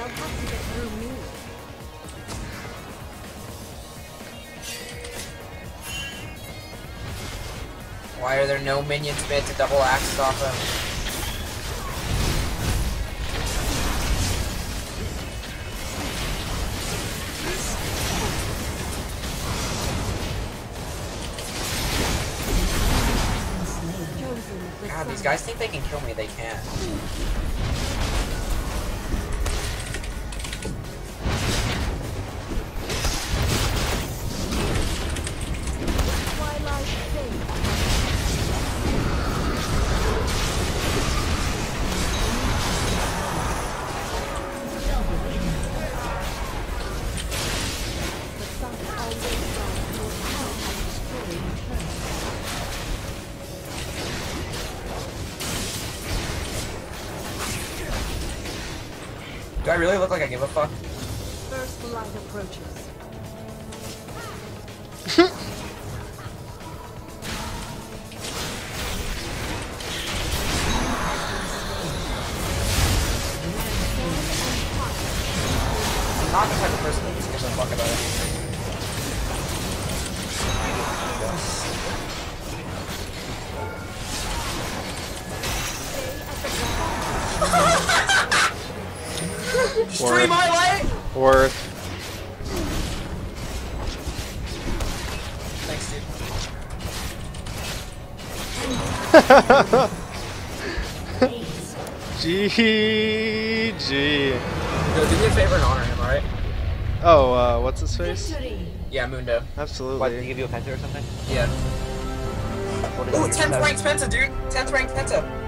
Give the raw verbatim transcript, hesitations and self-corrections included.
They'll have to get through me. Why are there no minions mid to double axe off him? God, these guys think they can kill me, they can't. Do I really look like I give a fuck? First light approaches. I'm not the type of person that just gives a fuck about anything. Stream my way! Worth. Thanks, dude. G G. Yo, do me a favor and honor him, alright? Oh, uh, what's his face? Yeah, Mundo. Absolutely. What, did he give you a penta or something? Yeah. What did Ooh, he tenth give you? ranked Penta, dude! tenth ranked Penta!